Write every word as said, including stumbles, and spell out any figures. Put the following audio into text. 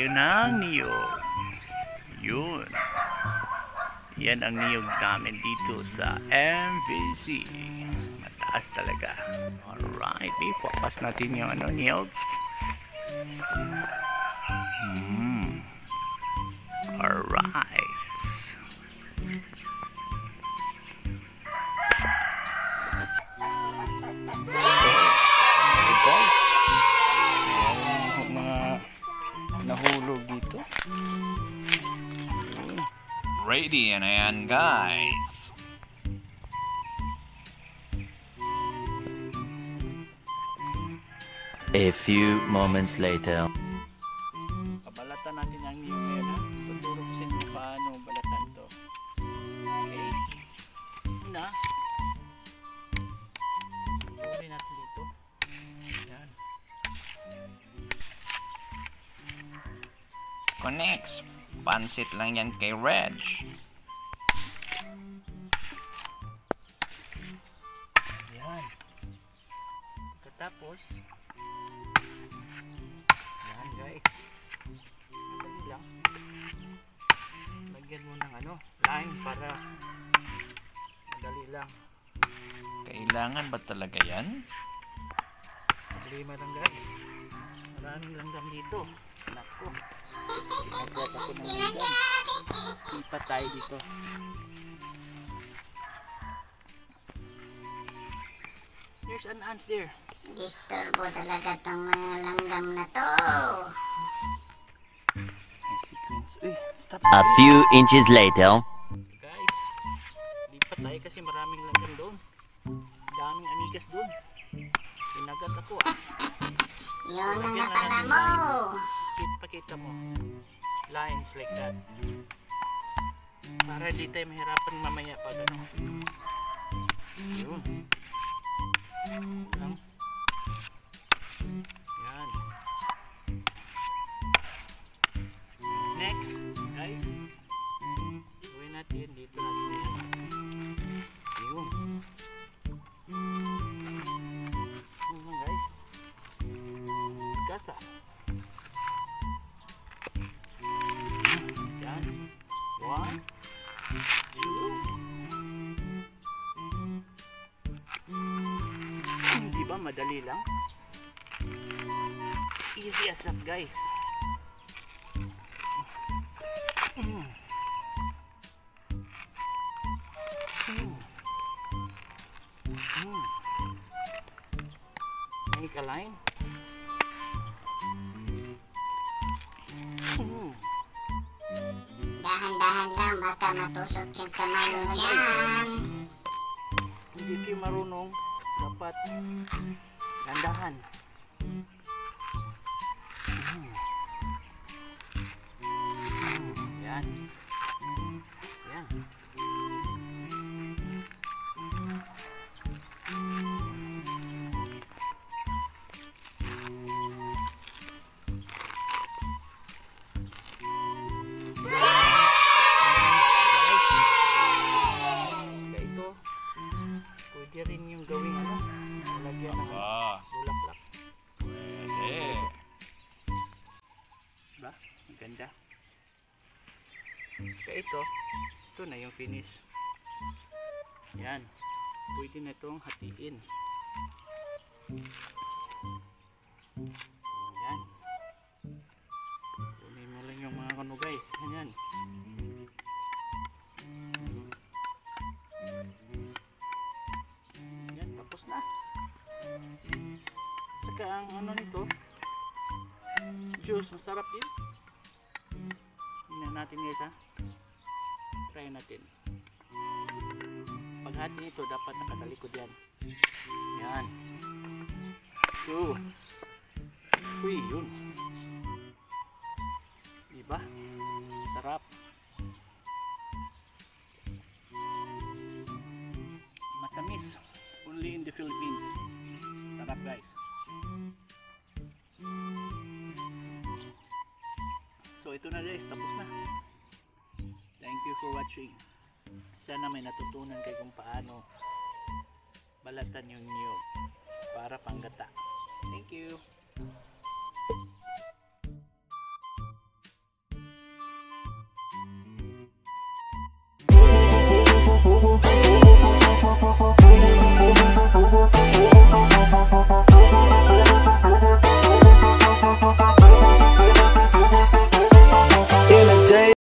tayo ng niyog. Yun. Yan ang niyog namin dito sa M V C. Mataas talaga. Alright, ipapas natin yung ano, niyog. Hmm. Alright. So, guys, meron mga nahulog dito. Ready and ayan guys. A few moments later. Pabalatan natin ang niyog ngayon, ha. Tuturo ko sa inyo paano balatan to. Okay. Una, tuturin natin dito. Yan. Connects. Pansit lang yan kay Reg. Yan. Pagkatapos, yan guys. Madali lang. Lagyan mo ng ano, line para madali lang. Kailangan ba talaga yan? Problema lang guys. Maraming langgam dito. Nako. Nagkat ako ng langgam. Ipa tayo dito. There's an ants there. Disturbo talaga tong mga langgam na to. May sequence. Uy, stop. A few inches later. Guys, lipat tayo kasi maraming langgam doon. Daming amigas doon. Pinagat ako ah. Yun ang napala mo. Pakita mo. Lines like that. Para di tayo mahirapan mamaya pag ano. Yun. Lang. Yan. Next, guys. Gawin natin dito natin yan. Yun. Yun lang guys. Gasa. Yan. One. Two. Diba madali lang? Easy as that guys. Mm. Mm. Mm. Make a line. Mm. Dahan-dahan lang, baka matusok yung kamay mo dyan. Hindi kayo marunong, dapat gandahan. Mm. Mm. Yan. Yan. Pwede rin yung gawing ano, lagyan ng Ah, bulaklak. pwede. Diba? Ang ganda. Kaya ito, ito na yung finish. Yan. Pwede na itong hatiin. Yan. Kunin mo lang yung mga ano guys. Yan. Yan, tapos na. Saka ang ano nito, juice, masarap din. Tingnan natin guys ha. Try natin. Paghati nito dapat nakatalikod yan. Yan. So, uy, yun. Diba? Sarap. Matamis. Only in the Philippines. Sarap guys. So ito na guys, tapos na. Thank you for watching. Sana may natutunan kayo kung paano balatan yung niyog para panggata. Thank you.